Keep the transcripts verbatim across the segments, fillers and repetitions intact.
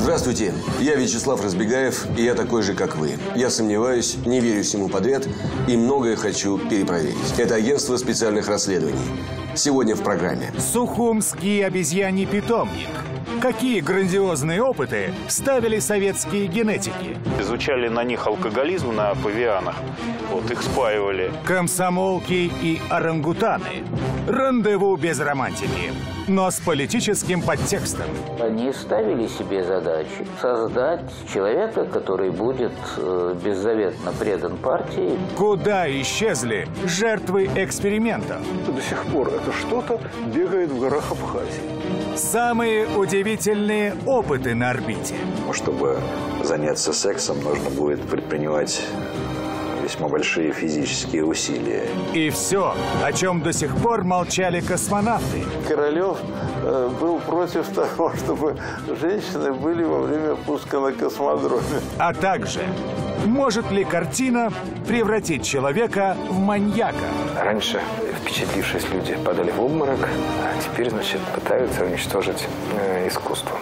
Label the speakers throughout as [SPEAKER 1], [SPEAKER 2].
[SPEAKER 1] Здравствуйте, я Вячеслав Разбегаев, и я такой же, как вы. Я сомневаюсь, не верю всему подряд и многое хочу перепроверить. Это агентство специальных расследований. Сегодня в программе.
[SPEAKER 2] Сухумский обезьяний питомник. Какие грандиозные опыты ставили советские генетики?
[SPEAKER 3] Изучали на них алкоголизм на павианах. Вот, их спаивали.
[SPEAKER 2] Комсомолки и орангутаны. Рандеву без романтики, но с политическим подтекстом.
[SPEAKER 4] Они ставили себе задачи создать человека, который будет э, беззаветно предан партии.
[SPEAKER 2] Куда исчезли жертвы экспериментов?
[SPEAKER 5] До сих пор это что-то бегает в горах Абхазии.
[SPEAKER 2] Самые удивительные опыты на орбите.
[SPEAKER 6] Чтобы заняться сексом, нужно будет предпринимать весьма большие физические усилия.
[SPEAKER 2] И все, о чем до сих пор молчали космонавты.
[SPEAKER 7] Королев э, был против того, чтобы женщины были во время пуска на космодроме.
[SPEAKER 2] А также, может ли картина превратить человека в маньяка?
[SPEAKER 8] Раньше, впечатлившись, люди падали в обморок, а теперь, значит, пытаются уничтожить э, искусство.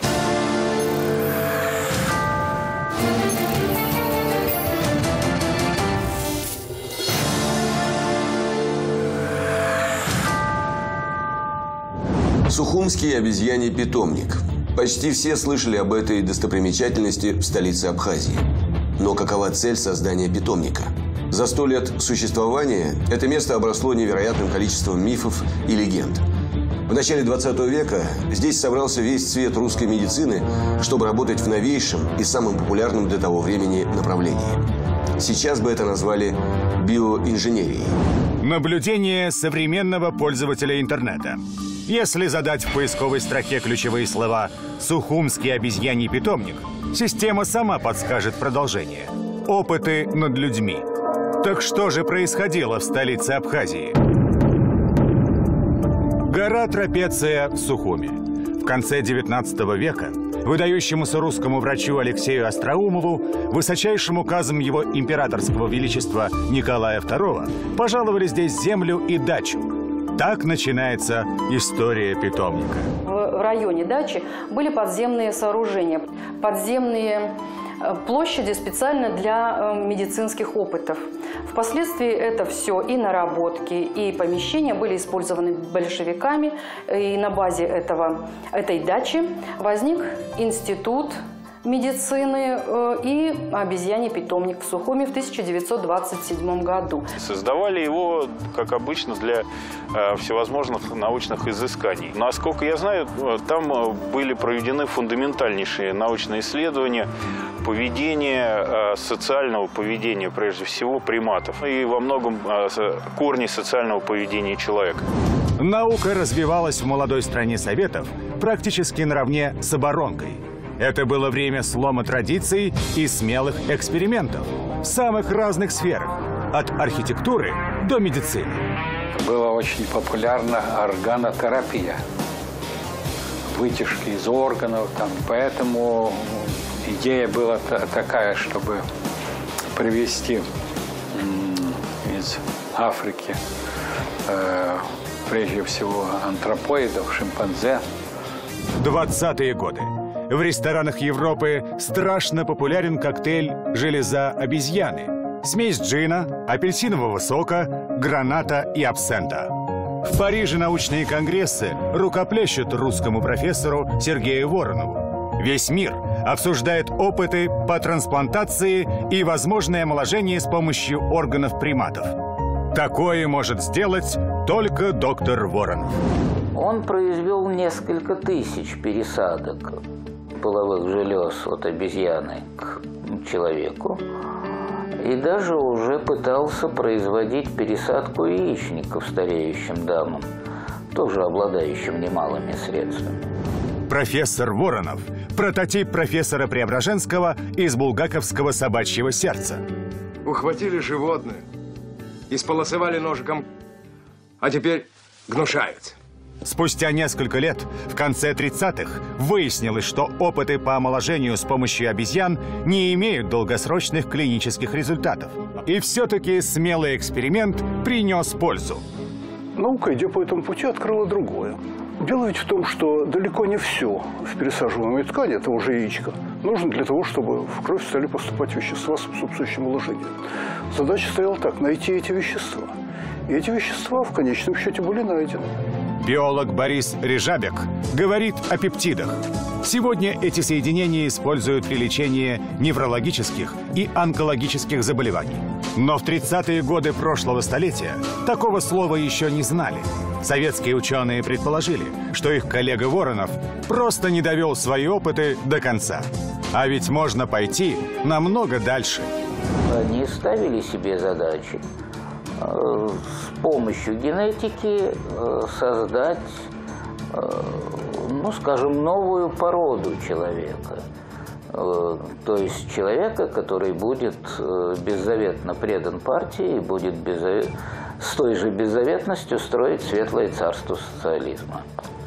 [SPEAKER 1] Сухумский обезьяний питомник. Почти все слышали об этой достопримечательности в столице Абхазии. Но какова цель создания питомника? За сто лет существования это место обросло невероятным количеством мифов и легенд. В начале двадцатого века здесь собрался весь цвет русской медицины, чтобы работать в новейшем и самом популярном для того времени направлении. Сейчас бы это назвали биоинженерией.
[SPEAKER 2] Наблюдение современного пользователя интернета. Если задать в поисковой строке ключевые слова «Сухумский обезьяний питомник», система сама подскажет продолжение. Опыты над людьми. Так что же происходило в столице Абхазии? Гора Трапеция в Сухуми. В конце девятнадцатого века выдающемуся русскому врачу Алексею Остроумову, высочайшим указом его императорского величества Николая второго, пожаловали здесь землю и дачу. Так начинается история питомника.
[SPEAKER 9] В районе дачи были подземные сооружения, подземные площади специально для медицинских опытов. Впоследствии это все и наработки, и помещения были использованы большевиками. И на базе этого, этой дачи возник институт медицины и обезьяний питомник в Сухуми в тысяча девятьсот двадцать седьмом году.
[SPEAKER 3] Создавали его, как обычно, для э, всевозможных научных изысканий. Насколько я знаю, там были проведены фундаментальнейшие научные исследования поведения, э, социального поведения, прежде всего, приматов. И во многом э, корни социального поведения человека.
[SPEAKER 2] Наука развивалась в молодой стране Советов практически наравне с оборонкой. Это было время слома традиций и смелых экспериментов в самых разных сферах, от архитектуры до медицины.
[SPEAKER 10] Была очень популярна органотерапия, вытяжки из органов. Там. Поэтому идея была такая, чтобы привезти из Африки э, прежде всего антропоидов, шимпанзе.
[SPEAKER 2] двадцатые годы. В ресторанах Европы страшно популярен коктейль «Железа обезьяны». Смесь джина, апельсинового сока, граната и абсента. В Париже научные конгрессы рукоплещут русскому профессору Сергею Воронову. Весь мир обсуждает опыты по трансплантации и возможное омоложение с помощью органов приматов. Такое может сделать только доктор Воронов.
[SPEAKER 4] Он произвел несколько тысяч пересадок половых желез от обезьяны к человеку и даже уже пытался производить пересадку яичников стареющим дамам, тоже обладающим немалыми средствами.
[SPEAKER 2] Профессор Воронов – прототип профессора Преображенского из булгаковского собачьего сердца.
[SPEAKER 11] Ухватили животное, исполосовали ножиком, а теперь гнушаются.
[SPEAKER 2] Спустя несколько лет, в конце тридцатых, выяснилось, что опыты по омоложению с помощью обезьян не имеют долгосрочных клинических результатов. И все-таки смелый эксперимент принес пользу.
[SPEAKER 5] Наука, идя по этому пути, открыла другое. Дело ведь в том, что далеко не все в пересаживаемой ткани, это уже яичко, нужно для того, чтобы в кровь стали поступать вещества с способствующим уложением. Задача стояла так – найти эти вещества. И эти вещества в конечном счете были найдены.
[SPEAKER 2] Биолог Борис Режабек говорит о пептидах. Сегодня эти соединения используют при лечении неврологических и онкологических заболеваний. Но в тридцатые годы прошлого столетия такого слова еще не знали. Советские ученые предположили, что их коллега Воронов просто не довел свои опыты до конца. А ведь можно пойти намного дальше.
[SPEAKER 4] Они ставили себе задачи с помощью генетики создать, ну, скажем, новую породу человека. То есть человека, который будет беззаветно предан партии и будет беззавет... с той же беззаветностью строить светлое царство социализма.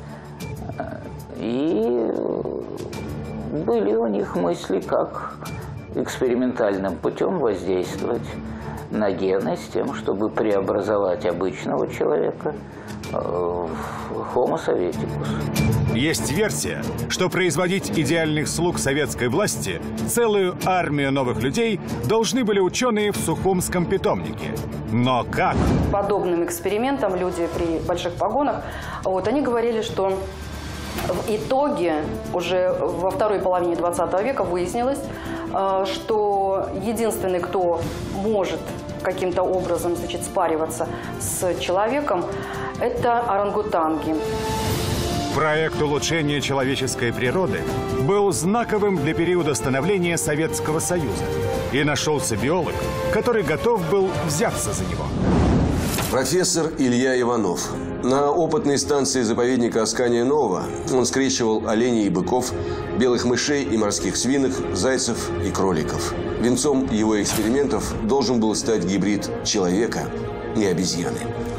[SPEAKER 4] И были у них мысли, как экспериментальным путем воздействовать на гены с тем, чтобы преобразовать обычного человека в Homo советикус.
[SPEAKER 2] Есть версия, что производить идеальных слуг советской власти, целую армию новых людей, должны были ученые в Сухумском питомнике. Но как?
[SPEAKER 9] Подобным экспериментам люди при больших погонах, вот, они говорили, что в итоге уже во второй половине двадцатого века выяснилось, что единственный, кто может каким-то образом, значит, спариваться с человеком, это орангутанги.
[SPEAKER 2] Проект улучшения человеческой природы был знаковым для периода становления Советского Союза. И нашелся биолог, который готов был взяться за него.
[SPEAKER 1] Профессор Илья Иванов. На опытной станции заповедника Аскания-Нового он скрещивал оленей и быков, белых мышей и морских свинок, зайцев и кроликов. Венцом его экспериментов должен был стать гибрид человека и обезьяны.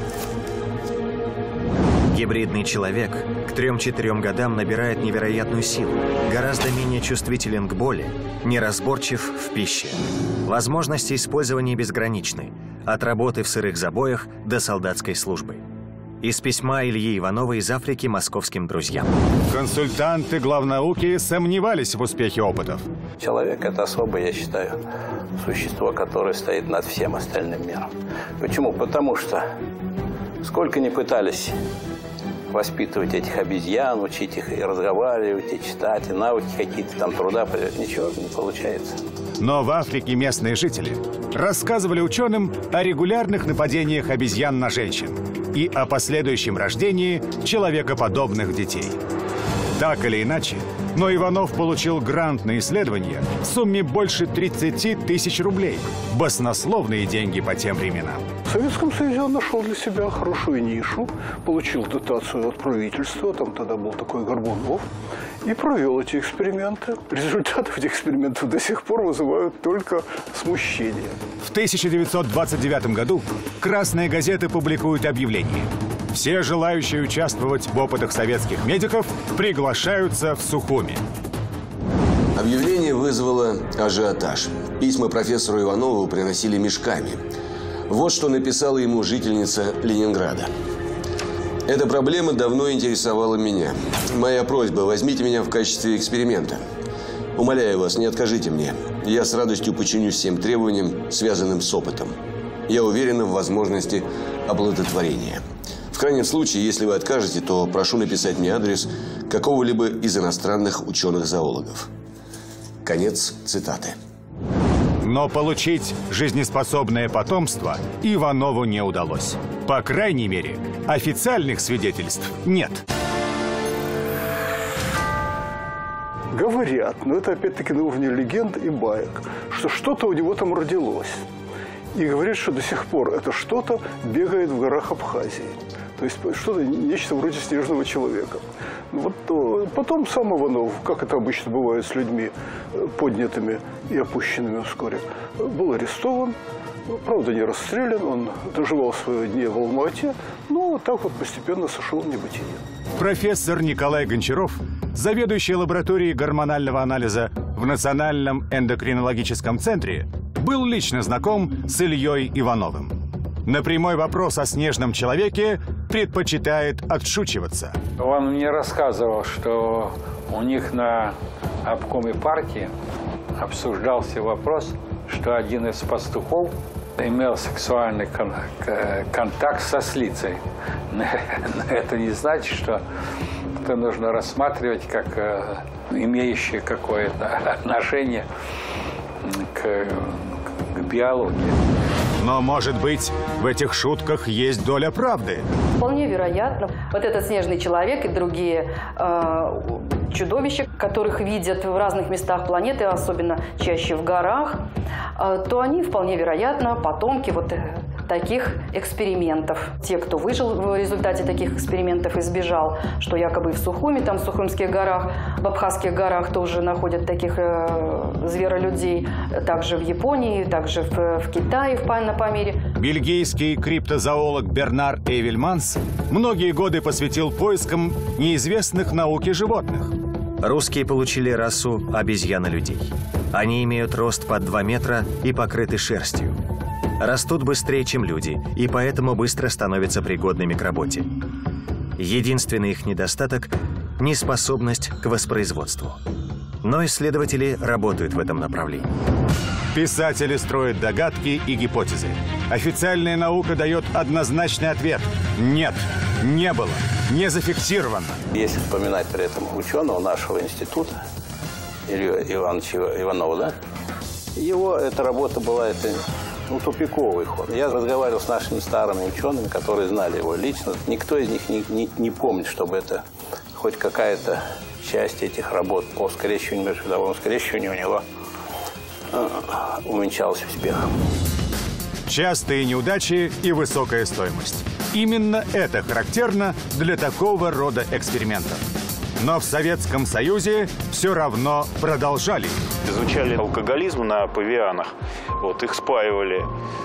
[SPEAKER 12] Гибридный человек к трем-четырем годам набирает невероятную силу, гораздо менее чувствителен к боли, неразборчив в пище. Возможности использования безграничны, от работы в сырых забоях до солдатской службы. Из письма Ильи Иванова из Африки московским друзьям.
[SPEAKER 2] Консультанты главнауки сомневались в успехе опытов.
[SPEAKER 13] Человек – это особое, я считаю, существо, которое стоит над всем остальным миром. Почему? Потому что сколько ни пытались воспитывать этих обезьян, учить их и разговаривать, и читать, и навыки какие-то там труда, ничего не получается.
[SPEAKER 2] Но в Африке местные жители рассказывали ученым о регулярных нападениях обезьян на женщин и о последующем рождении человекоподобных детей. Так или иначе, но Иванов получил грант на исследование в сумме больше тридцати тысяч рублей. Баснословные деньги по тем временам.
[SPEAKER 5] В Советском Союзе он нашел для себя хорошую нишу, получил дотацию от правительства, там тогда был такой Горбунов, и провел эти эксперименты. Результаты этих экспериментов до сих пор вызывают только смущение.
[SPEAKER 2] В тысяча девятьсот двадцать девятом году «Красные газеты» публикуют объявление. Все желающие участвовать в опытах советских медиков приглашаются в Сухуми.
[SPEAKER 1] Объявление вызвало ажиотаж. Письма профессору Иванову приносили мешками. Вот что написала ему жительница Ленинграда. Эта проблема давно интересовала меня. Моя просьба – возьмите меня в качестве эксперимента. Умоляю вас, не откажите мне. Я с радостью подчинюсь всем требованиям, связанным с опытом. Я уверена в возможности оплодотворения. В крайнем случае, если вы откажете, то прошу написать мне адрес какого-либо из иностранных ученых-зоологов. Конец цитаты.
[SPEAKER 2] Но получить жизнеспособное потомство Иванову не удалось. По крайней мере, официальных свидетельств нет.
[SPEAKER 5] Говорят, но это опять-таки на уровне легенд и баек, что что-то у него там родилось. И говорят, что до сих пор это что-то бегает в горах Абхазии. То есть что-то, нечто вроде снежного человека. Вот то, потом сам Иванов, как это обычно бывает с людьми поднятыми и опущенными вскоре, был арестован. Правда, не расстрелян, он доживал свои дни в Алма-Ате, но так вот постепенно сошел в небытие.
[SPEAKER 2] Профессор Николай Гончаров, заведующий лабораторией гормонального анализа в Национальном эндокринологическом центре, был лично знаком с Ильей Ивановым. На прямой вопрос о снежном человеке предпочитает отшучиваться.
[SPEAKER 10] Он мне рассказывал, что у них на обкоме партии обсуждался вопрос, что один из пастухов имел сексуальный кон контакт со слицей. Но это не значит, что это нужно рассматривать как э, имеющее какое-то отношение к, к биологии.
[SPEAKER 2] Но, может быть, в этих шутках есть доля правды?
[SPEAKER 9] Вполне вероятно. Вот этот снежный человек и другие э, чудовища, которых видят в разных местах планеты, особенно чаще в горах, э, то они вполне вероятно потомки вот э, таких экспериментов. Те, кто выжил в результате таких экспериментов и сбежал, что якобы в Сухуми, там в Сухумских горах, в Абхазских горах тоже находят таких э, зверолюдей, также в Японии, также в, в Китае, в, на Памире.
[SPEAKER 2] Бельгийский криптозоолог Бернар Эвельманс многие годы посвятил поискам неизвестных науке животных.
[SPEAKER 12] Русские получили расу обезьяна-людей. Они имеют рост под два метра и покрыты шерстью. Растут быстрее, чем люди, и поэтому быстро становятся пригодными к работе. Единственный их недостаток – неспособность к воспроизводству. Но исследователи работают в этом направлении.
[SPEAKER 2] Писатели строят догадки и гипотезы. Официальная наука дает однозначный ответ – нет, не было, не зафиксировано.
[SPEAKER 13] Если вспоминать при этом ученого нашего института, Илью Ивановича Иванова, да? Его эта работа была это, ну, тупиковый ход. Я разговаривал с нашими старыми учеными, которые знали его лично. Никто из них не, не, не помнит, чтобы это хоть какая-то часть этих работ по скрещиванию, межвидовому скрещиванию у него увенчалась успехом.
[SPEAKER 2] Частые неудачи и высокая стоимость. Именно это характерно для такого рода экспериментов. Но в Советском Союзе все равно продолжали.
[SPEAKER 3] Изучали алкоголизм на павианах, вот, их спаивали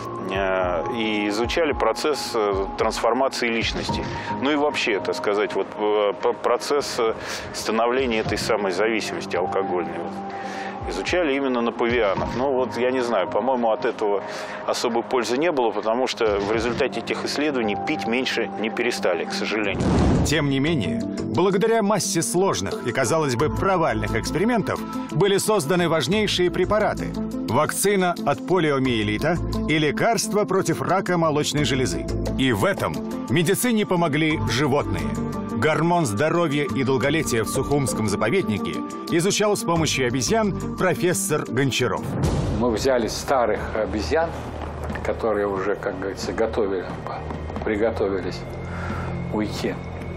[SPEAKER 3] э, и изучали процесс трансформации личности. Ну и вообще, так сказать, вот, процесс становления этой самой зависимости алкогольной. Вот. Изучали именно на павианах. Ну вот, я не знаю, по-моему, от этого особой пользы не было, потому что в результате этих исследований пить меньше не перестали, к сожалению.
[SPEAKER 2] Тем не менее, благодаря массе сложных и, казалось бы, провальных экспериментов были созданы важнейшие препараты – вакцина от полиомиелита и лекарства против рака молочной железы. И в этом медицине помогли животные. Гормон здоровья и долголетия в Сухумском заповеднике изучал с помощью обезьян профессор Гончаров.
[SPEAKER 10] Мы взяли старых обезьян, которые уже, как говорится, готовили, приготовились уйти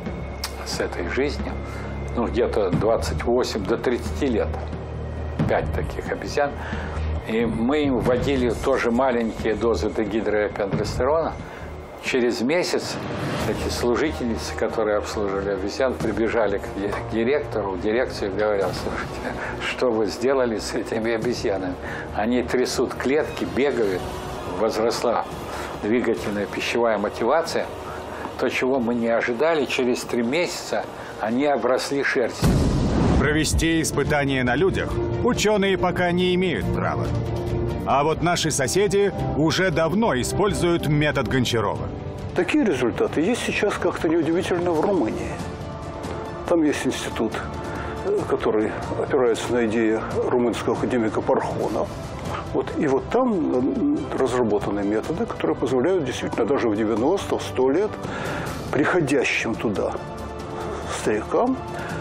[SPEAKER 10] с этой жизни. Ну, где-то двадцать восемь до тридцати лет. Пять таких обезьян. И мы им вводили тоже маленькие дозы дегидроэпидростерона. Через месяц эти служительницы, которые обслуживали обезьян, прибежали к директору, в дирекцию и говорят: слушайте, что вы сделали с этими обезьянами? Они трясут клетки, бегают, возросла двигательная пищевая мотивация. То, чего мы не ожидали, через три месяца они обросли шерстью.
[SPEAKER 2] Провести испытания на людях ученые пока не имеют права. А вот наши соседи уже давно используют метод Гончарова.
[SPEAKER 5] Такие результаты есть сейчас как-то неудивительно в Румынии. Там есть институт, который опирается на идеи румынского академика Пархона. Вот, и вот там разработаны методы, которые позволяют действительно даже в девяносто, в сто лет приходящим туда старикам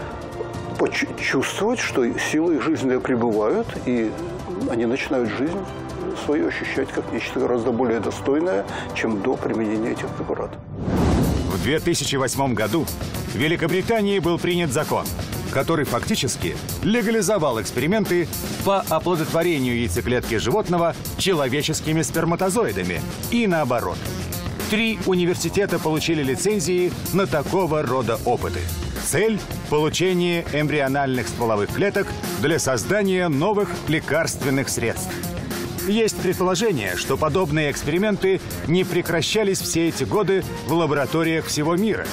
[SPEAKER 5] почувствовать, что силы их жизненные пребывают, и они начинают жизнь свою ощущать как нечто гораздо более достойное, чем до применения этих препаратов.
[SPEAKER 2] В две тысячи восьмом году в Великобритании был принят закон, который фактически легализовал эксперименты по оплодотворению яйцеклетки животного человеческими сперматозоидами и наоборот. Три университета получили лицензии на такого рода опыты. Цель – получение эмбриональных стволовых клеток для создания новых лекарственных средств. Есть предположение, что подобные эксперименты не прекращались все эти годы в лабораториях всего мира.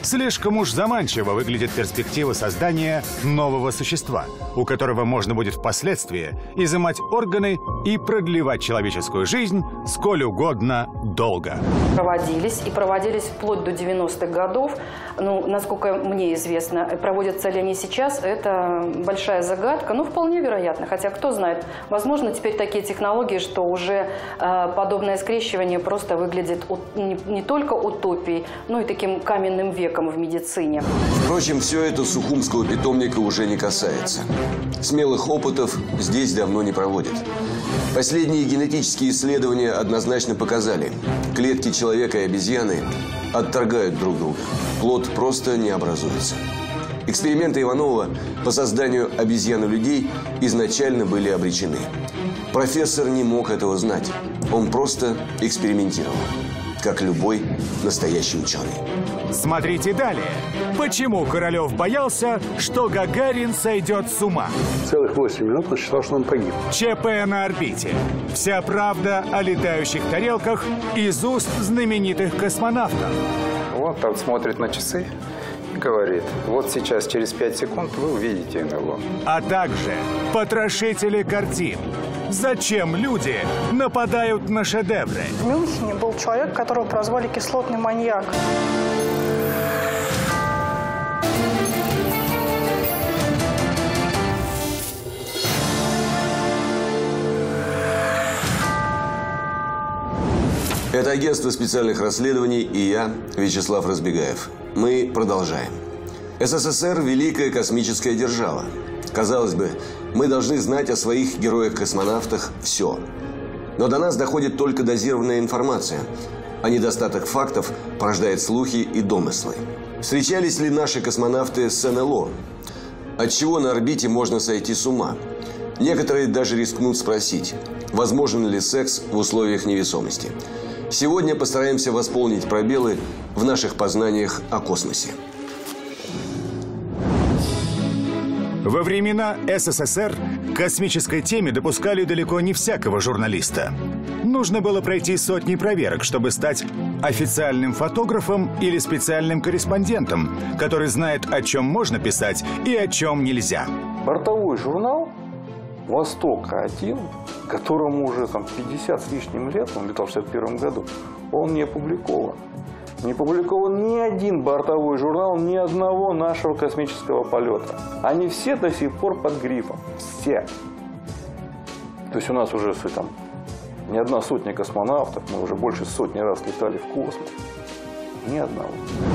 [SPEAKER 2] Слишком уж заманчиво выглядит перспектива создания нового существа, у которого можно будет впоследствии изымать органы и продлевать человеческую жизнь сколь угодно долго.
[SPEAKER 9] Проводились и проводились вплоть до девяностых годов. Ну, насколько мне известно, проводятся ли они сейчас, это большая загадка, но вполне вероятно. Хотя, кто знает, возможно, теперь такие технологии, что уже э, подобное скрещивание просто выглядит от, не, не только утопией, но и таким каменным веком в медицине.
[SPEAKER 1] Впрочем, все это сухумского питомника уже не касается. Смелых опытов здесь давно не проводят. Последние генетические исследования однозначно показали, клетки человека и обезьяны отторгают друг друга. Плод просто не образуется. Эксперименты Иванова по созданию обезьян-людей изначально были обречены. Профессор не мог этого знать. Он просто экспериментировал, как любой настоящий ученый.
[SPEAKER 2] Смотрите далее. Почему Королев боялся, что Гагарин сойдет с ума?
[SPEAKER 5] Целых восемь минут он считал, что он погиб.
[SPEAKER 2] ЧП на орбите. Вся правда о летающих тарелках из уст знаменитых космонавтов.
[SPEAKER 14] Вот он смотрит на часы и говорит: вот сейчас, через пять секунд, вы увидите НЛО.
[SPEAKER 2] А также потрошители картин. Зачем люди нападают на шедевры?
[SPEAKER 15] В Мюнхене был человек, которого прозвали кислотный маньяк.
[SPEAKER 1] Это агентство специальных расследований и я, Вячеслав Разбегаев. Мы продолжаем. СССР – великая космическая держава. Казалось бы, мы должны знать о своих героях-космонавтах все. Но до нас доходит только дозированная информация, а недостаток фактов порождает слухи и домыслы. Встречались ли наши космонавты с НЛО? Отчего на орбите можно сойти с ума? Некоторые даже рискнут спросить, возможен ли секс в условиях невесомости. Сегодня постараемся восполнить пробелы в наших познаниях о космосе.
[SPEAKER 2] Во времена СССР к космической теме допускали далеко не всякого журналиста. Нужно было пройти сотни проверок, чтобы стать официальным фотографом или специальным корреспондентом, который знает, о чем можно писать и о чем нельзя.
[SPEAKER 7] Бортовой журнал «Восток-один», которому уже там пятьдесят с лишним лет, он летал в шестьдесят первом году, он не опубликован. Не опубликован ни один бортовой журнал ни одного нашего космического полета. Они все до сих пор под грифом. Все. То есть у нас уже там не одна сотня космонавтов, мы уже больше сотни раз летали в космос. Ни одного.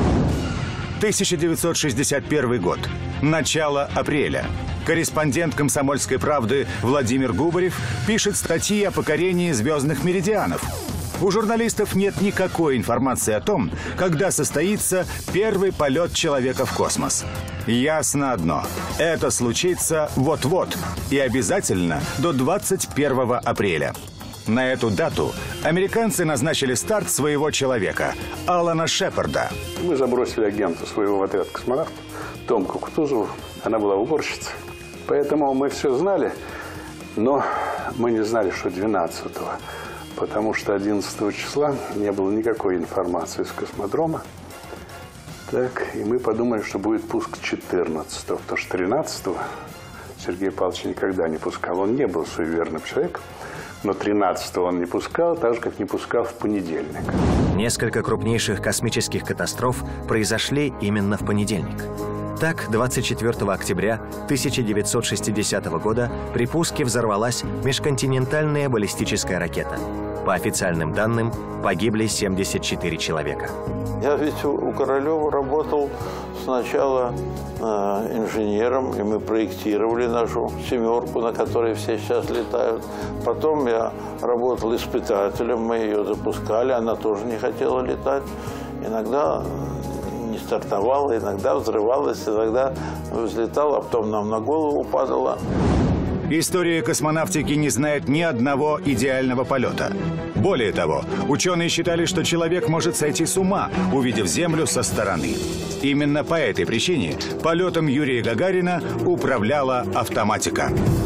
[SPEAKER 2] тысяча девятьсот шестьдесят первый год. Начало апреля. Корреспондент «Комсомольской правды» Владимир Губарев пишет статьи о покорении звездных меридианов. У журналистов нет никакой информации о том, когда состоится первый полет человека в космос. Ясно одно – это случится вот-вот и обязательно до двадцать первого апреля. На эту дату американцы назначили старт своего человека – Алана Шепарда.
[SPEAKER 5] Мы забросили агента своего в отряд космонавтов, Томку Кутузову. Она была уборщицей. Поэтому мы все знали, но мы не знали, что двенадцатого. Потому что одиннадцатого числа не было никакой информации с космодрома. Так, и мы подумали, что будет пуск четырнадцатого, потому что тринадцатого Сергей Павлович никогда не пускал. Он не был суеверным человеком, но тринадцатого он не пускал, так же, как не пускал в понедельник.
[SPEAKER 12] Несколько крупнейших космических катастроф произошли именно в понедельник. Так, двадцать четвёртого октября тысяча девятьсот шестидесятого года при пуске взорвалась межконтинентальная баллистическая ракета. По официальным данным, погибли семьдесят четыре человека.
[SPEAKER 7] Я ведь у Королева работал сначала э, инженером, и мы проектировали нашу «семерку», на которой все сейчас летают. Потом я работал испытателем, мы ее запускали, она тоже не хотела летать. Иногда не стартовала, иногда взрывалась, иногда взлетала, а потом нам на голову падала.
[SPEAKER 2] История космонавтики не знает ни одного идеального полета. Более того, ученые считали, что человек может сойти с ума, увидев Землю со стороны. Именно по этой причине полетом Юрия Гагарина управляла автоматика.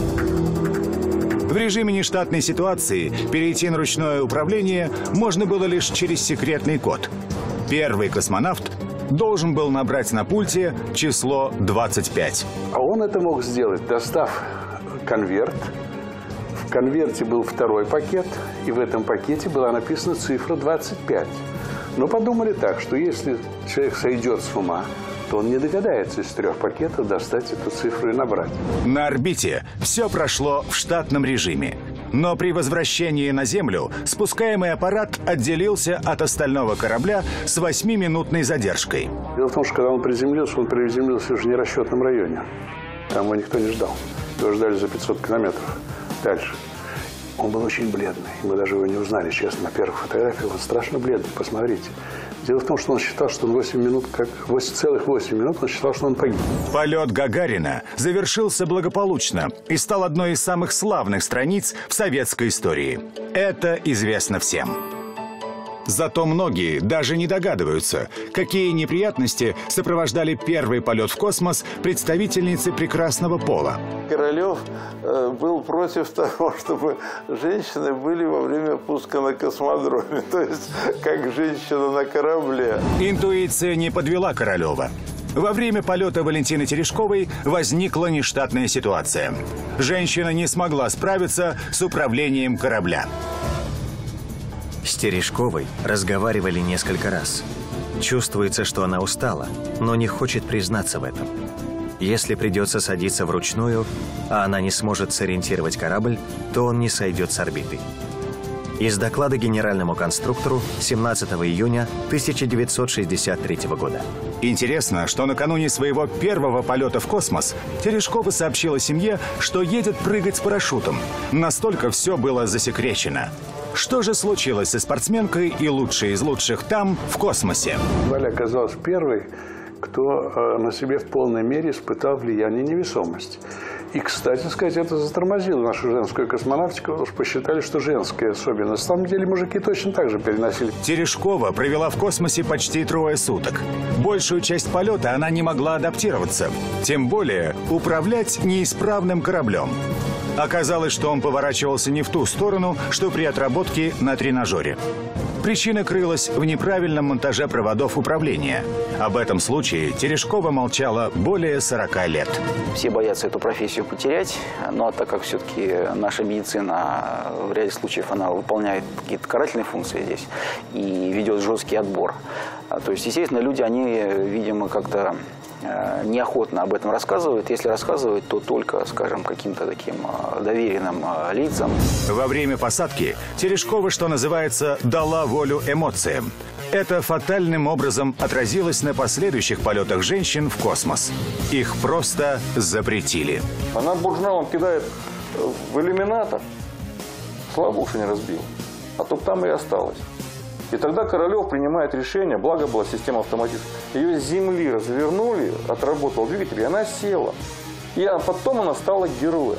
[SPEAKER 2] В режиме нештатной ситуации перейти на ручное управление можно было лишь через секретный код. Первый космонавт должен был набрать на пульте число двадцать пять.
[SPEAKER 7] А он это мог сделать, достав конверт. В конверте был второй пакет, и в этом пакете была написана цифра двадцать пять. Но подумали так, что если человек сойдет с ума, то он не догадается из трех пакетов достать эту цифру и набрать.
[SPEAKER 2] На орбите все прошло в штатном режиме. Но при возвращении на Землю спускаемый аппарат отделился от остального корабля с восьмиминутной задержкой.
[SPEAKER 7] Дело в том, что когда он приземлился, он приземлился уже в нерасчетном районе. Там его никто не ждал. Его ждали за пятьсот километров дальше. Он был очень бледный. Мы даже его не узнали, честно, на первых фотографиях. Он страшно бледный, посмотрите. Дело в том, что он считал, что он восемь минут, как восемь целых восемь минут, он считал, что он погиб.
[SPEAKER 2] Полет Гагарина завершился благополучно и стал одной из самых славных страниц в советской истории. Это известно всем. Зато многие даже не догадываются, какие неприятности сопровождали первый полет в космос представительницы прекрасного пола.
[SPEAKER 16] Королев э, был против того, чтобы женщины были во время пуска на космодроме, то есть как женщина на корабле.
[SPEAKER 2] Интуиция не подвела Королева. Во время полета Валентины Терешковой возникла нештатная ситуация. Женщина не смогла справиться с управлением корабля.
[SPEAKER 12] С Терешковой разговаривали несколько раз. Чувствуется, что она устала, но не хочет признаться в этом. Если придется садиться вручную, а она не сможет сориентировать корабль, то он не сойдет с орбиты. Из доклада генеральному конструктору семнадцатого июня тысяча девятьсот шестьдесят третьего года.
[SPEAKER 2] Интересно, что накануне своего первого полета в космос Терешкова сообщила семье, что едет прыгать с парашютом. Настолько все было засекречено. Что же случилось со спортсменкой и лучшей из лучших там, в космосе?
[SPEAKER 7] Валя оказалась первой, кто э, на себе в полной мере испытал влияние невесомости. И, кстати сказать, это затормозило нашу женскую космонавтику, потому что посчитали, что женская особенно. На самом деле мужики точно так же переносили.
[SPEAKER 2] Терешкова провела в космосе почти трое суток. Большую часть полета она не могла адаптироваться. Тем более управлять неисправным кораблем. Оказалось, что он поворачивался не в ту сторону, что при отработке на тренажере. Причина крылась в неправильном монтаже проводов управления. Об этом случае Терешкова молчала более сорока лет.
[SPEAKER 17] Все боятся эту профессию потерять, но так как все-таки наша медицина в ряде случаев она выполняет какие-то карательные функции здесь и ведет жесткий отбор. То есть, естественно, люди, они, видимо, как-то неохотно об этом рассказывают. Если рассказывают, то только, скажем, каким-то таким доверенным лицам.
[SPEAKER 2] Во время посадки Терешкова, что называется, дала волю эмоциям. Это фатальным образом отразилось на последующих полетах женщин в космос. Их просто запретили.
[SPEAKER 7] Она буржналом кидает в иллюминатор. Слава богу, что не разбил. А то там и осталось. И тогда Королев принимает решение, благо была система автоматизма. Ее с земли развернули, отработал двигатель, и она села. И потом она стала героем.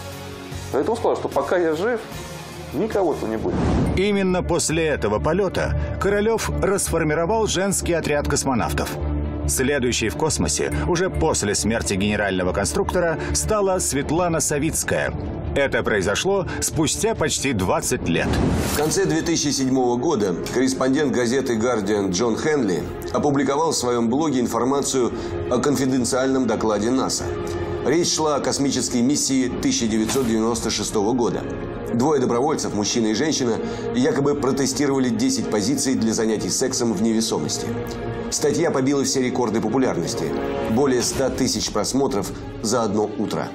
[SPEAKER 7] Поэтому сказал, что пока я жив, никого-то не будет.
[SPEAKER 2] Именно после этого полета Королев расформировал женский отряд космонавтов. Следующей в космосе, уже после смерти генерального конструктора, стала Светлана Савицкая. Это произошло спустя почти двадцать лет.
[SPEAKER 1] В конце две тысячи седьмого года корреспондент газеты «Гардиан» Джон Хенли опубликовал в своем блоге информацию о конфиденциальном докладе НАСА. Речь шла о космической миссии тысяча девятьсот девяносто шестого года. Двое добровольцев, мужчина и женщина, якобы протестировали десять позиций для занятий сексом в невесомости. Статья побила все рекорды популярности. Более ста тысяч просмотров за одно утро.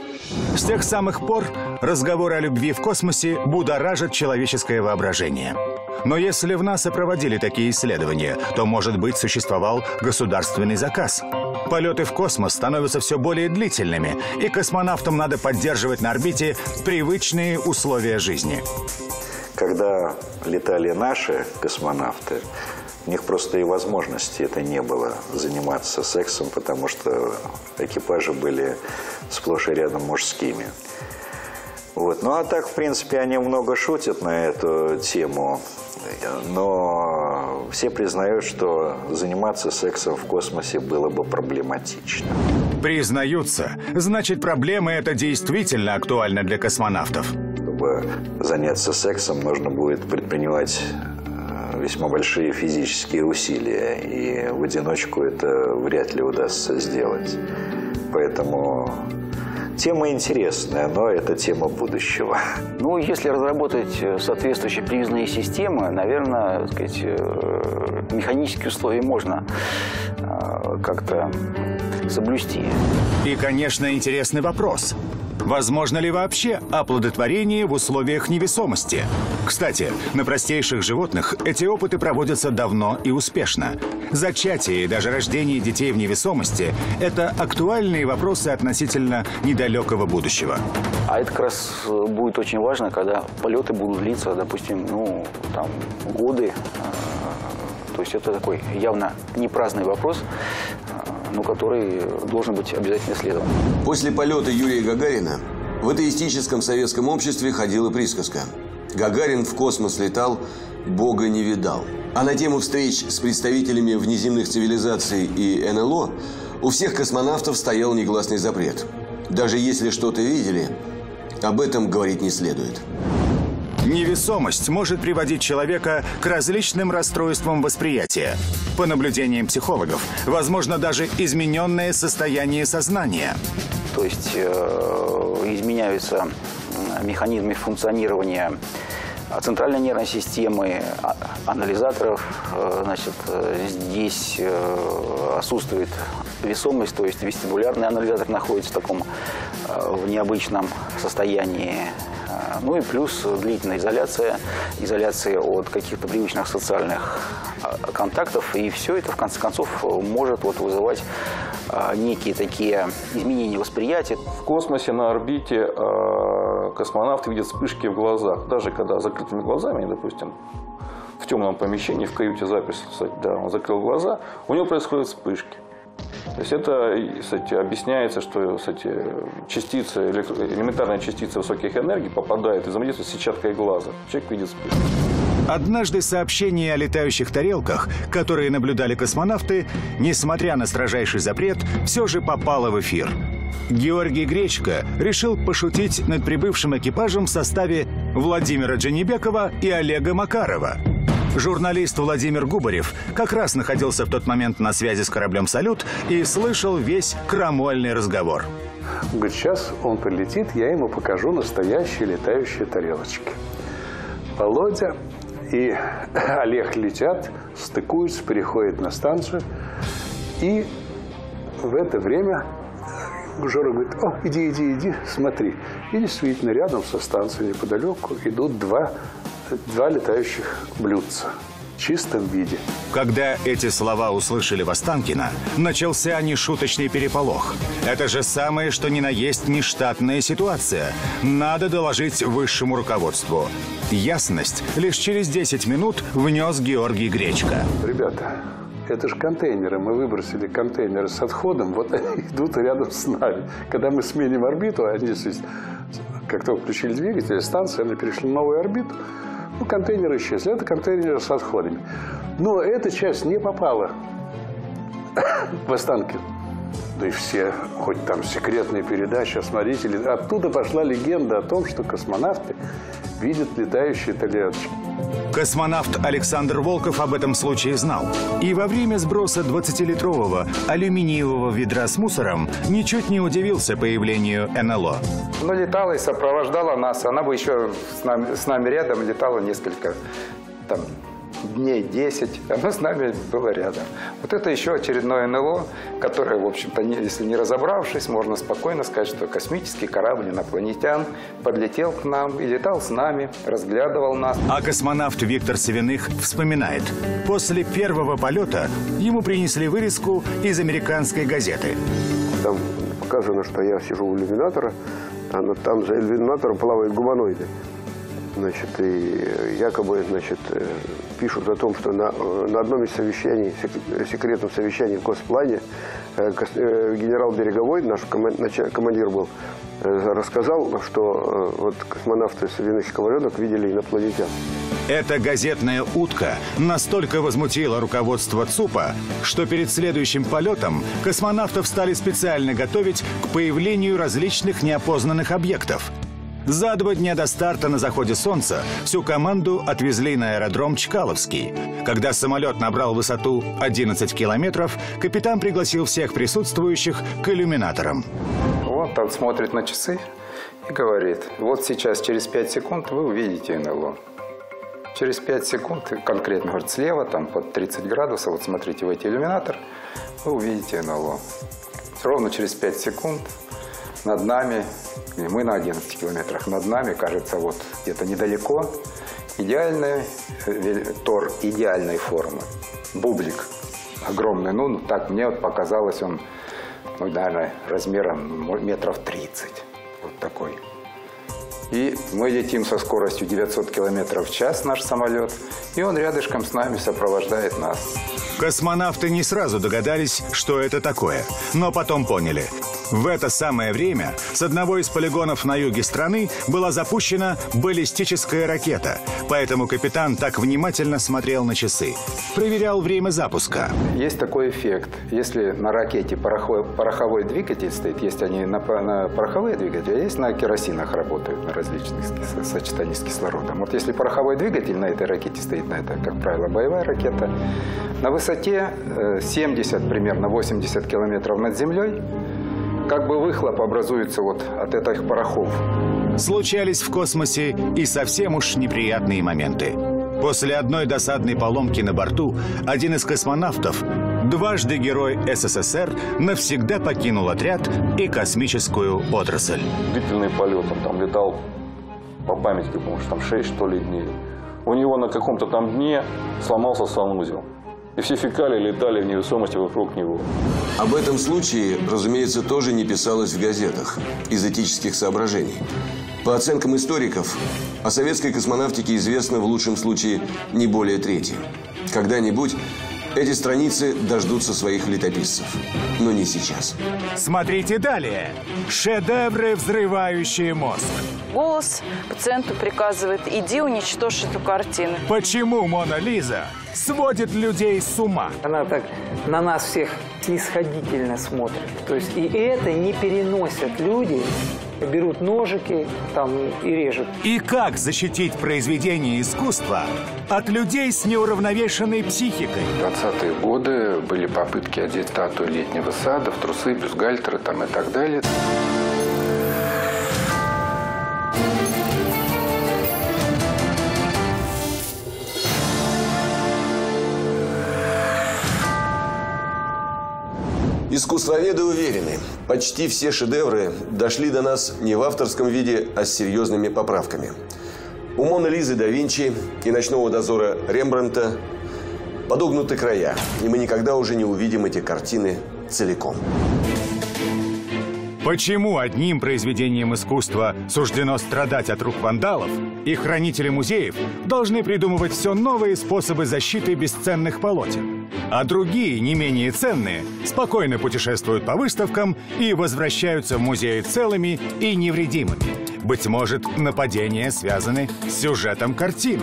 [SPEAKER 2] С тех самых пор разговоры о любви в космосе будоражат человеческое воображение. Но если в НАСА проводили такие исследования, то, может быть, существовал государственный заказ. Полеты в космос становятся все более длительными, и космонавтам надо поддерживать на орбите привычные условия жизни.
[SPEAKER 6] Когда летали наши космонавты, у них просто и возможности это не было заниматься сексом, потому что экипажи были сплошь и рядом мужскими. Вот. Ну а так, в принципе, они много шутят на эту тему, но все признают, что заниматься сексом в космосе было бы проблематично.
[SPEAKER 2] Признаются, значит, проблема эта действительно актуальна для космонавтов.
[SPEAKER 6] Чтобы заняться сексом, нужно будет предпринимать весьма большие физические усилия, и в одиночку это вряд ли удастся сделать. Поэтому тема интересная, но это тема будущего.
[SPEAKER 17] Ну, если разработать соответствующие привязные системы, наверное, так сказать, механические условия можно как-то соблюсти.
[SPEAKER 2] И, конечно, интересный вопрос. Возможно ли вообще оплодотворение в условиях невесомости? Кстати, на простейших животных эти опыты проводятся давно и успешно. Зачатие и даже рождение детей в невесомости – это актуальные вопросы относительно недалекого будущего.
[SPEAKER 17] А это как раз будет очень важно, когда полеты будут длиться, допустим, ну, там, годы. То есть это такой явно не праздный вопрос, но который должен быть обязательно исследован.
[SPEAKER 1] После полета Юрия Гагарина в атеистическом советском обществе ходила присказка: «Гагарин в космос летал, Бога не видал». А на тему встреч с представителями внеземных цивилизаций и эн эл о у всех космонавтов стоял негласный запрет. Даже если что-то видели, об этом говорить не следует.
[SPEAKER 2] Невесомость может приводить человека к различным расстройствам восприятия. По наблюдениям психологов, возможно даже измененное состояние сознания.
[SPEAKER 17] То есть э, изменяются механизмы функционирования центральной нервной системы, анализаторов. Значит, здесь отсутствует весомость, то есть вестибулярный анализатор находится в таком в необычном состоянии. Ну и плюс длительная изоляция, изоляция от каких-то привычных социальных контактов. И все это, в конце концов, может вот вызывать некие такие изменения восприятия.
[SPEAKER 7] В космосе на орбите космонавты видят вспышки в глазах. Даже когда закрытыми глазами, допустим, в темном помещении, в каюте запись, кстати, да, он закрыл глаза, у него происходят вспышки. То есть это, кстати, объясняется, что, кстати, частицы, элементарные частицы высоких энергий попадают и взаимодействуют с сетчаткой глаза. Человек видит вспышки.
[SPEAKER 2] Однажды сообщения о летающих тарелках, которые наблюдали космонавты, несмотря на строжайший запрет, все же попало в эфир. Георгий Гречко решил пошутить над прибывшим экипажем в составе Владимира Джанибекова и Олега Макарова. Журналист Владимир Губарев как раз находился в тот момент на связи с кораблем «Салют» и слышал весь крамольный разговор.
[SPEAKER 5] Он говорит, сейчас он прилетит, я ему покажу настоящие летающие тарелочки. Володя и Олег летят, стыкуются, переходят на станцию. И в это время Жора говорит, о, иди, иди, иди, смотри. И действительно, рядом со станцией неподалеку идут два, два летающих блюдца в чистом виде.
[SPEAKER 2] Когда эти слова услышали в Останкино, начался нешуточный переполох. Это же самое, что ни на есть нештатная ситуация. Надо доложить высшему руководству. Ясность лишь через десять минут внес Георгий Гречко.
[SPEAKER 5] Ребята, это же контейнеры. Мы выбросили контейнеры с отходом. Вот они идут рядом с нами. Когда мы сменим орбиту, они здесь, как только включили двигатель, станция, они перешли на новую орбиту. Ну, контейнеры исчезли. Это контейнеры с отходами. Но эта часть не попала в Останкино. Да и все, хоть там секретные передачи, смотрите, оттуда пошла легенда о том, что космонавты видят летающие тарелочки.
[SPEAKER 2] Космонавт Александр Волков об этом случае знал. И во время сброса двадцатилитрового алюминиевого ведра с мусором ничуть не удивился появлению эн эл о.
[SPEAKER 14] Ну, летала и сопровождала нас. Она бы еще с нами, с нами рядом летала несколько там, дней, десять. Она с нами была рядом. Вот это еще очередное эн эл о, которое, в общем-то, не, если не разобравшись, можно спокойно сказать, что космический корабль инопланетян подлетел к нам и летал с нами, разглядывал нас.
[SPEAKER 2] А космонавт Виктор Савиных вспоминает. После первого полета ему принесли вырезку из американской газеты.
[SPEAKER 18] Там показано, что я сижу у иллюминатора, а там за иллюминатором плавают гуманоиды. Значит, и якобы, значит, пишут о том, что на, на одном из совещаний, секретном совещании в Госплане, генерал Береговой, наш командир был, рассказал, что вот космонавты Савиных и Коваленок видели инопланетян.
[SPEAKER 2] Эта газетная утка настолько возмутила руководство ЦУПа, что перед следующим полетом космонавтов стали специально готовить к появлению различных неопознанных объектов. За два дня до старта на заходе солнца всю команду отвезли на аэродром Чкаловский. Когда самолет набрал высоту одиннадцать километров, капитан пригласил всех присутствующих к иллюминаторам.
[SPEAKER 14] Вот он смотрит на часы и говорит: вот сейчас через пять секунд вы увидите эн эл о. Через пять секунд, конкретно говорит, слева, там под тридцать градусов, вот смотрите в эти иллюминатор, вы увидите эн эл о. Ровно через пять секунд над нами, мы на одиннадцати километрах, над нами, кажется, вот где-то недалеко, идеальный Тор идеальной формы, бублик огромный, ну, так мне вот показалось, он, ну, наверное, размером метров тридцать, вот такой. И мы летим со скоростью девятьсот километров в час, наш самолет, и он рядышком с нами сопровождает нас.
[SPEAKER 2] Космонавты не сразу догадались, что это такое, но потом поняли. В это самое время с одного из полигонов на юге страны была запущена баллистическая ракета, поэтому капитан так внимательно смотрел на часы. Проверял время запуска.
[SPEAKER 14] Есть такой эффект. Если на ракете пороховой, пороховой двигатель стоит, есть они на, на пороховые двигатели, а есть на керосинах работают, на различных сочетаниях с кислородом. Вот если пороховой двигатель на этой ракете стоит, на это, как правило, боевая ракета, на высоте семьдесят, примерно восемьдесят километров над землей, как бы выхлоп образуется вот от этих порохов.
[SPEAKER 2] Случались в космосе и совсем уж неприятные моменты. После одной досадной поломки на борту один из космонавтов, дважды герой эс эс эс эр, навсегда покинул отряд и космическую отрасль.
[SPEAKER 19] Длительный полет, он там летал по памяти, потому что там шесть, что ли, дней. У него на каком-то там дне сломался санузел. И все фекалии летали в невесомости вокруг него.
[SPEAKER 1] Об этом случае, разумеется, тоже не писалось в газетах из этических соображений. По оценкам историков, о советской космонавтике известно в лучшем случае не более трети. Когда-нибудь эти страницы дождутся своих летописцев, но не сейчас.
[SPEAKER 2] Смотрите далее. Шедевры, взрывающие мозг.
[SPEAKER 20] Голос пациенту приказывает: иди уничтожь эту картину.
[SPEAKER 2] Почему Мона Лиза сводит людей с ума?
[SPEAKER 21] Она так на нас всех снисходительно смотрит. То есть и это не переносят люди, берут ножики там и режут.
[SPEAKER 2] И как защитить произведение искусства от людей с неуравновешенной психикой?
[SPEAKER 22] В двадцатые годы были попытки одеть статую Летнего сада в трусы, бюстгальтеры там и так далее.
[SPEAKER 1] Искусствоведы уверены, почти все шедевры дошли до нас не в авторском виде, а с серьезными поправками. У Моны Лизы да Винчи и «Ночного дозора» Рембрандта подогнуты края, и мы никогда уже не увидим эти картины целиком.
[SPEAKER 2] Почему одним произведениям искусства суждено страдать от рук вандалов, и хранители музеев должны придумывать все новые способы защиты бесценных полотен, а другие, не менее ценные, спокойно путешествуют по выставкам и возвращаются в музеи целыми и невредимыми? Быть может, нападения связаны с сюжетом картины.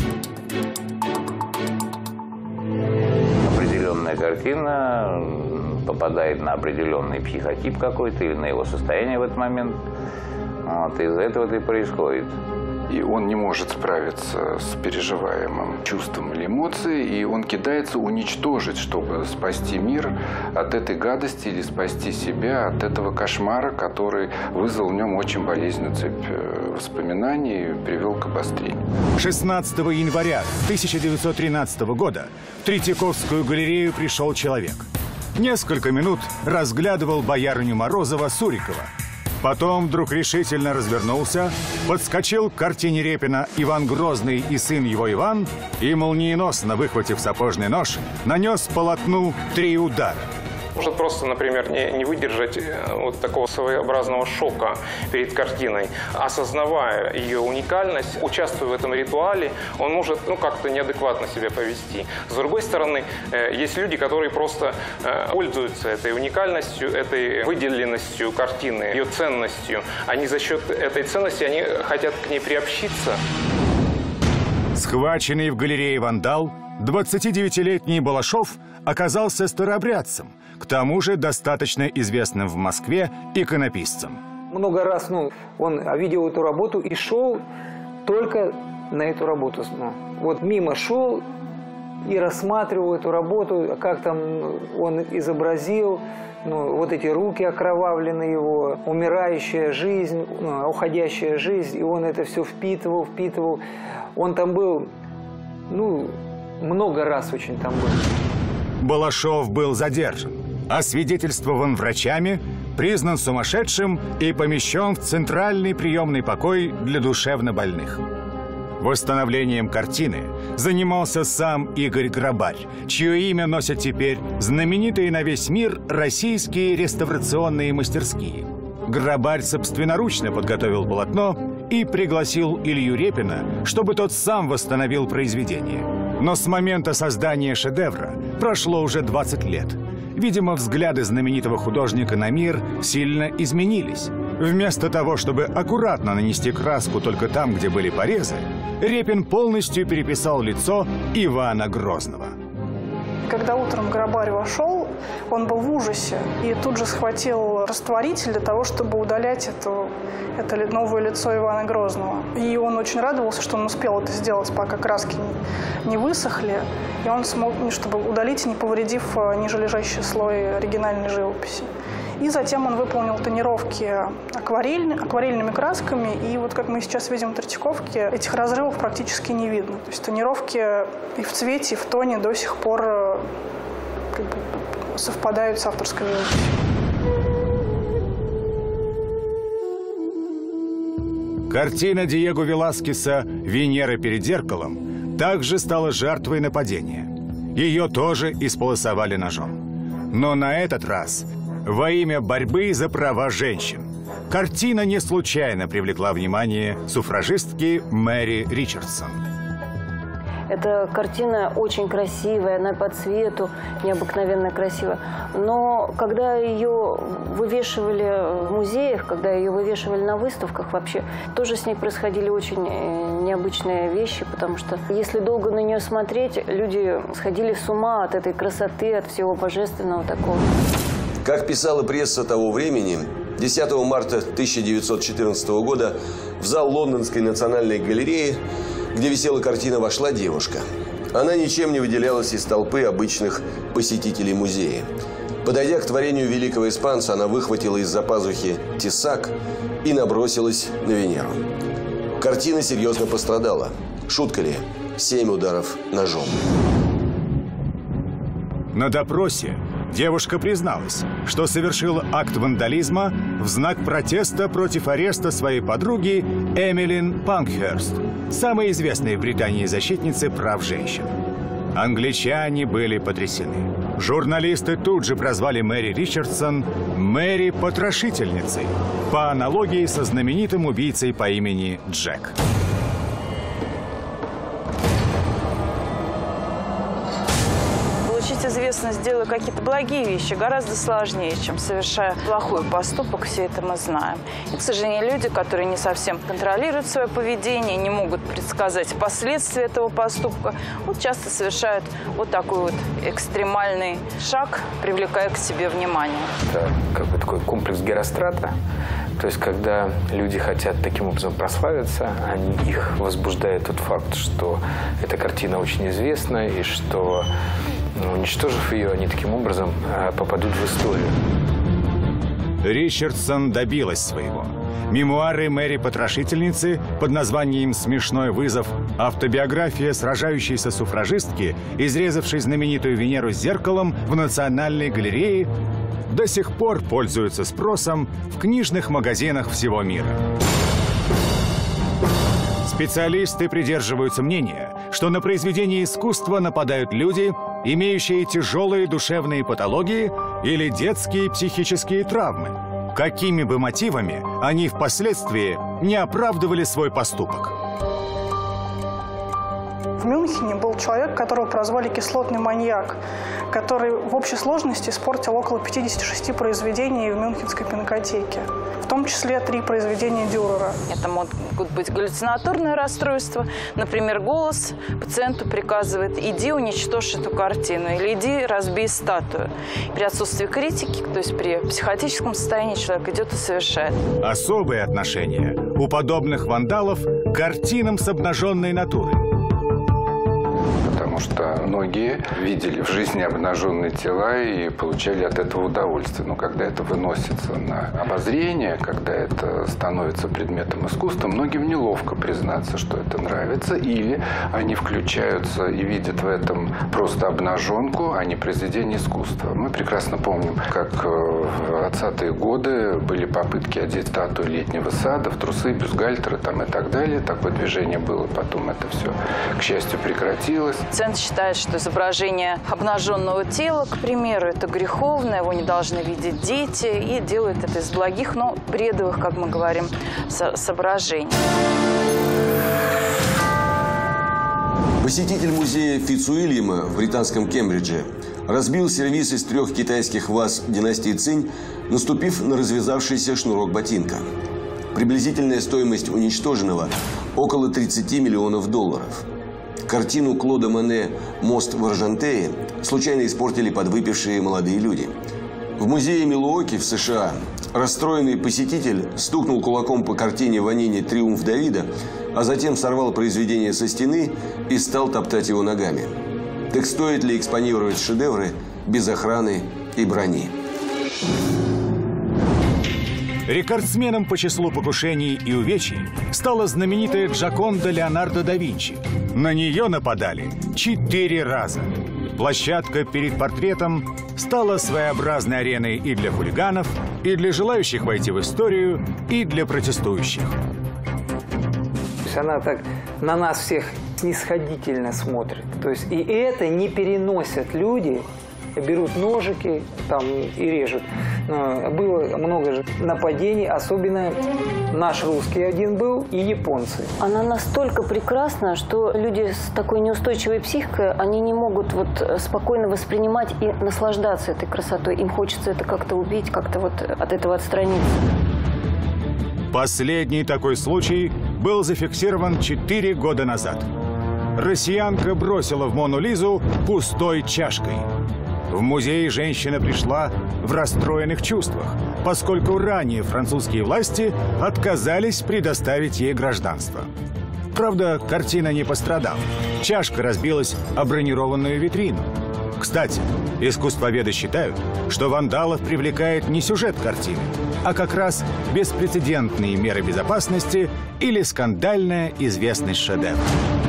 [SPEAKER 4] Определенная картина попадает на определенный психотип какой-то или на его состояние в этот момент. Вот, из-за этого это и происходит.
[SPEAKER 22] И он не может справиться с переживаемым чувством или эмоцией, и он кидается уничтожить, чтобы спасти мир от этой гадости или спасти себя от этого кошмара, который вызвал в нем очень болезненную цепь воспоминаний и привел к обострению.
[SPEAKER 2] шестнадцатого января тысяча девятьсот тринадцатого года в Третьяковскую галерею пришел человек. Несколько минут разглядывал боярыню Морозова Сурикова. Потом вдруг решительно развернулся, подскочил к картине Репина «Иван Грозный и сын его Иван» и, молниеносно выхватив сапожный нож, нанес полотну три удара.
[SPEAKER 23] Может просто, например, не, не выдержать вот такого своеобразного шока перед картиной. Осознавая ее уникальность, участвуя в этом ритуале, он может ну, как-то неадекватно себя повести. С другой стороны, есть люди, которые просто пользуются этой уникальностью, этой выделенностью картины, ее ценностью. Они за счет этой ценности они хотят к ней приобщиться.
[SPEAKER 2] Схваченный в галерее вандал, двадцатидевятилетний Балашов оказался старообрядцем, к тому же достаточно известным в Москве иконописцем.
[SPEAKER 21] много раз, ну, он видел эту работу и шел только на эту работу. Ну, вот мимо шел и рассматривал эту работу, как там он изобразил, ну, вот эти руки окровавленные его, умирающая жизнь, ну, уходящая жизнь, и он это все впитывал, впитывал. Он там был, ну, много раз очень там был.
[SPEAKER 2] Балашов был задержан, освидетельствован врачами, признан сумасшедшим и помещен в центральный приемный покой для душевнобольных. Восстановлением картины занимался сам Игорь Грабарь, чье имя носят теперь знаменитые на весь мир российские реставрационные мастерские. Грабарь собственноручно подготовил полотно и пригласил Илью Репина, чтобы тот сам восстановил произведение. Но с момента создания шедевра прошло уже двадцать лет. Видимо, взгляды знаменитого художника на мир сильно изменились. Вместо того, чтобы аккуратно нанести краску только там, где были порезы, Репин полностью переписал лицо Ивана Грозного.
[SPEAKER 15] Когда утром Грабарь вошел, он был в ужасе и тут же схватил растворитель для того, чтобы удалять эту, это новое лицо Ивана Грозного. И он очень радовался, что он успел это сделать, пока краски не высохли. И он смог, чтобы удалить, не повредив ниже лежащий слой оригинальной живописи. И затем он выполнил тонировки акварель, акварельными красками. И вот как мы сейчас видим в Третьяковке, этих разрывов практически не видно. То есть тонировки и в цвете, и в тоне до сих пор как бы совпадают с авторской живописью.
[SPEAKER 2] Картина Диего Веласкеса «Венера перед зеркалом» также стала жертвой нападения. Ее тоже исполосовали ножом. Но на этот раз во имя борьбы за права женщин. Картина не случайно привлекла внимание суфражистки Мэри Ричардсон.
[SPEAKER 8] Эта картина очень красивая, она по цвету необыкновенно красивая. Но когда ее вывешивали в музеях, когда ее вывешивали на выставках, вообще тоже с ней происходили очень необычные вещи, потому что если долго на нее смотреть, люди сходили с ума от этой красоты, от всего божественного такого.
[SPEAKER 1] Как писала пресса того времени, десятого марта тысяча девятьсот четырнадцатого года в зал Лондонской национальной галереи, где висела картина, вошла девушка. Она ничем не выделялась из толпы обычных посетителей музея. Подойдя к творению великого испанца, она выхватила из-за пазухи тесак и набросилась на Венеру. Картина серьезно пострадала. Шутка ли? Семь ударов ножом.
[SPEAKER 2] На допросе девушка призналась, что совершила акт вандализма в знак протеста против ареста своей подруги Эмилин Панкхерст, самой известной в Британии защитницы прав женщин. Англичане были потрясены. Журналисты тут же прозвали Мэри Ричардсон Мэри Потрошительницей, по аналогии со знаменитым убийцей по имени Джек.
[SPEAKER 20] Известность, делая какие-то благие вещи, гораздо сложнее, чем совершая плохой поступок, все это мы знаем. И, к сожалению, люди, которые не совсем контролируют свое поведение, не могут предсказать последствия этого поступка, вот часто совершают вот такой вот экстремальный шаг, привлекая к себе внимание.
[SPEAKER 11] Это как бы такой комплекс Герострата. То есть, когда люди хотят таким образом прославиться, они, их возбуждает тот факт, что эта картина очень известна, и что, уничтожив ее, они таким образом попадут в историю.
[SPEAKER 2] Ричардсон добилась своего. Мемуары Мэри Потрошительницы под названием «Смешной вызов», автобиография сражающейся суфражистки, изрезавшей знаменитую Венеру с зеркалом в Национальной галерее, до сих пор пользуются спросом в книжных магазинах всего мира. Специалисты придерживаются мнения, что на произведение искусства нападают люди, имеющие тяжелые душевные патологии или детские психические травмы, какими бы мотивами они впоследствии не оправдывали свой поступок.
[SPEAKER 15] В Мюнхене был человек, которого прозвали «кислотный маньяк», который в общей сложности испортил около пятидесяти шести произведений в Мюнхенской пинакотеке. в том числе три произведения Дюрера.
[SPEAKER 20] Это могут быть галлюцинаторные расстройства. Например, голос пациенту приказывает: иди уничтожь эту картину или иди разбей статую. При отсутствии критики, то есть при психотическом состоянии, человек идет и совершает.
[SPEAKER 2] Особое отношение у подобных вандалов к картинам с обнаженной натурой.
[SPEAKER 22] Потому что многие видели в жизни обнаженные тела и получали от этого удовольствие. Но когда это выносится на обозрение, когда это становится предметом искусства, многим неловко признаться, что это нравится. Или они включаются и видят в этом просто обнаженку, а не произведение искусства. Мы прекрасно помним, как в двадцатые годы были попытки одеть статую Летнего сада в трусы, бюстгальтеры там и так далее. Такое движение было, потом это все, к счастью, прекратилось.
[SPEAKER 20] Пациент считает, что изображение обнаженного тела, к примеру, это греховно, его не должны видеть дети, и делает это из благих, но бредовых, как мы говорим, со соображений.
[SPEAKER 1] Посетитель музея Фицуильяма в британском Кембридже разбил сервиз из трех китайских ваз династии Цинь, наступив на развязавшийся шнурок ботинка. Приблизительная стоимость уничтоженного – около тридцати миллионов долларов. Картину Клода Моне «Мост в Аржантее» случайно испортили подвыпившие молодые люди. В музее Милуоки в США расстроенный посетитель стукнул кулаком по картине Ванини «Триумф Давида», а затем сорвал произведение со стены и стал топтать его ногами. Так стоит ли экспонировать шедевры без охраны и брони?
[SPEAKER 2] Рекордсменом по числу покушений и увечий стала знаменитая Джоконда Леонардо да Винчи. На нее нападали четыре раза. Площадка перед портретом стала своеобразной ареной и для хулиганов, и для желающих войти в историю, и для протестующих.
[SPEAKER 21] То есть она так на нас всех снисходительно смотрит. То есть и это не переносят люди, берут ножики там и режут. Но было много же нападений, особенно наш русский один был и японцы.
[SPEAKER 8] Она настолько прекрасна, что люди с такой неустойчивой психикой, они не могут вот спокойно воспринимать и наслаждаться этой красотой. Им хочется это как-то убить, как-то вот от этого отстраниться.
[SPEAKER 2] Последний такой случай был зафиксирован четыре года назад. Россиянка бросила в Мону Лизу пустой чашкой. В музей женщина пришла в расстроенных чувствах, поскольку ранее французские власти отказались предоставить ей гражданство. Правда, картина не пострадала. Чашка разбилась о бронированную витрину. Кстати, искусствоведы считают, что вандалов привлекает не сюжет картины, а как раз беспрецедентные меры безопасности или скандальная известность шедевра.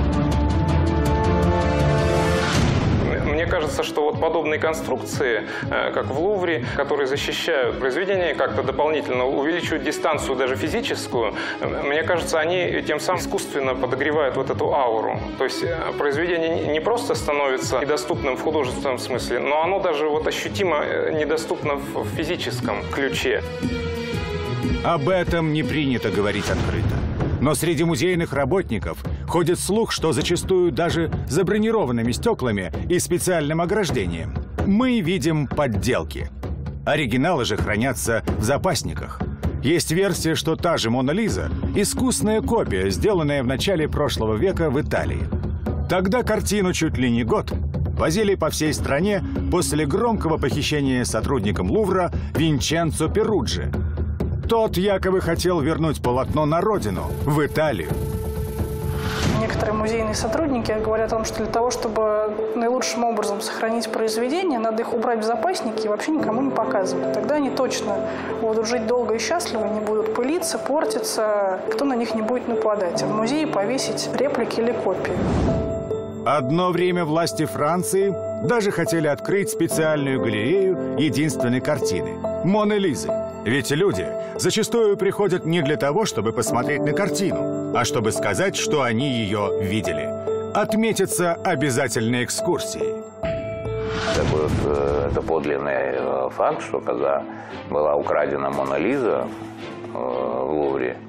[SPEAKER 23] Мне кажется, что вот подобные конструкции, как в Лувре, которые защищают произведения, как-то дополнительно увеличивают дистанцию даже физическую, мне кажется, они тем самым искусственно подогревают вот эту ауру. То есть произведение не просто становится недоступным в художественном смысле, но оно даже вот ощутимо недоступно в физическом ключе.
[SPEAKER 2] Об этом не принято говорить открыто. Но среди музейных работников ходит слух, что зачастую даже за бронированными стеклами и специальным ограждением мы видим подделки. Оригиналы же хранятся в запасниках. Есть версия, что та же Мона Лиза – искусная копия, сделанная в начале прошлого века в Италии. Тогда картину чуть ли не год возили по всей стране после громкого похищения сотрудником Лувра Винченцо Перуджи. Тот якобы хотел вернуть полотно на родину, в Италию.
[SPEAKER 15] Некоторые музейные сотрудники говорят о том, что для того, чтобы наилучшим образом сохранить произведения, надо их убрать в запасники и вообще никому не показывать. Тогда они точно будут жить долго и счастливо, не будут пылиться, портиться, кто на них не будет нападать. А в музее повесить реплики или копии.
[SPEAKER 2] Одно время власти Франции даже хотели открыть специальную галерею единственной картины – Моны Лизы. Ведь люди зачастую приходят не для того, чтобы посмотреть на картину, а чтобы сказать, что они ее видели. Отметятся обязательной экскурсией.
[SPEAKER 4] Это, будет, это подлинный факт, что когда была украдена Мона Лиза в Лувре,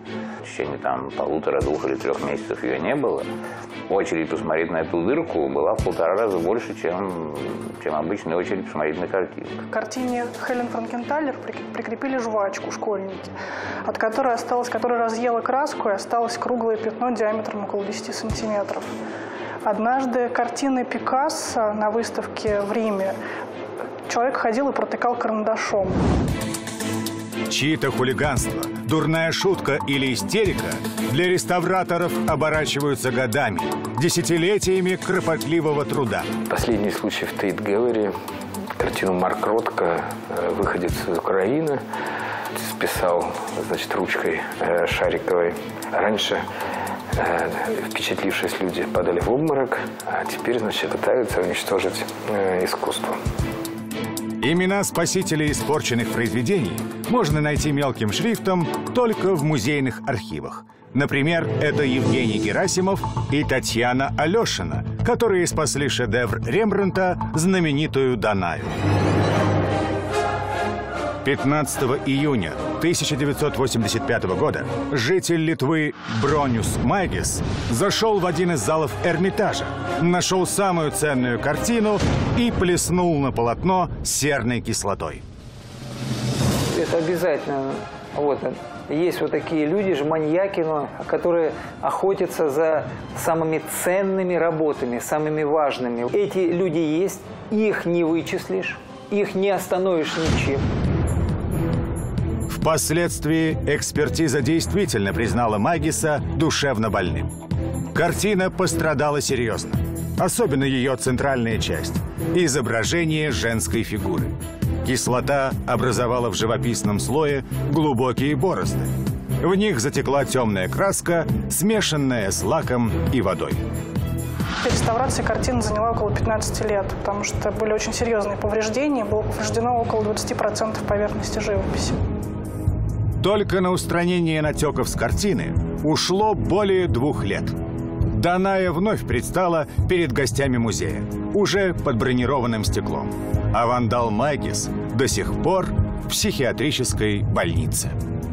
[SPEAKER 4] течение там полутора, двух или трех месяцев ее не было, очередь посмотреть на эту дырку была в полтора раза больше, чем, чем обычная очередь посмотреть на картину.
[SPEAKER 15] К картине Хелен Франкенталер прикрепили жвачку школьники, от которой осталось, которая разъела краску, и осталось круглое пятно диаметром около десяти сантиметров. Однажды картины Пикассо на выставке в Риме человек ходил и протыкал карандашом.
[SPEAKER 2] Чьи-то хулиганство, дурная шутка или истерика для реставраторов оборачиваются годами, десятилетиями кропотливого труда.
[SPEAKER 11] Последний случай в Тейт Гэллери. Картину Марк Ротко, выходец из Украины, списал, значит, ручкой шариковой. Раньше впечатлившись люди падали в обморок, а теперь, значит, пытаются уничтожить искусство.
[SPEAKER 2] Имена спасителей испорченных произведений можно найти мелким шрифтом только в музейных архивах. Например, это Евгений Герасимов и Татьяна Алешина, которые спасли шедевр Рембрандта, знаменитую «Данаю». пятнадцатого июня тысяча девятьсот восемьдесят пятого года житель Литвы Брониус Майгис зашел в один из залов Эрмитажа, нашел самую ценную картину и плеснул на полотно серной кислотой.
[SPEAKER 21] Это обязательно. Вот, есть вот такие люди, же маньяки, но, которые охотятся за самыми ценными работами, самыми важными. Эти люди есть, их не вычислишь, их не остановишь ничем.
[SPEAKER 2] Впоследствии экспертиза действительно признала Майгиса душевно больным. Картина пострадала серьезно. Особенно ее центральная часть – изображение женской фигуры. Кислота образовала в живописном слое глубокие борозды. В них затекла темная краска, смешанная с лаком и водой.
[SPEAKER 15] Реставрация картины заняла около пятнадцати лет, потому что были очень серьезные повреждения, было повреждено около двадцати процентов поверхности живописи.
[SPEAKER 2] Только на устранение натеков с картины ушло более двух лет. Даная вновь предстала перед гостями музея, уже под бронированным стеклом. А вандал Майгис до сих пор в психиатрической больнице.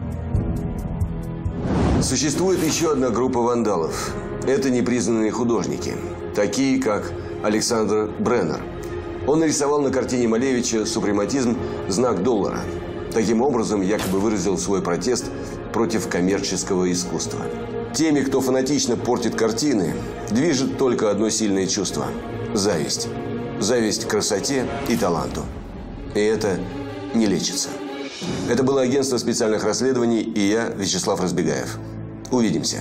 [SPEAKER 1] Существует еще одна группа вандалов. Это непризнанные художники, такие как Александр Бреннер. Он нарисовал на картине Малевича «Супрематизм» знак доллара. Таким образом, якобы выразил свой протест против коммерческого искусства. Теми, кто фанатично портит картины, движет только одно сильное чувство – зависть. Зависть к красоте и таланту. И это не лечится. Это было агентство специальных расследований, и я, Вячеслав Разбегаев. Увидимся.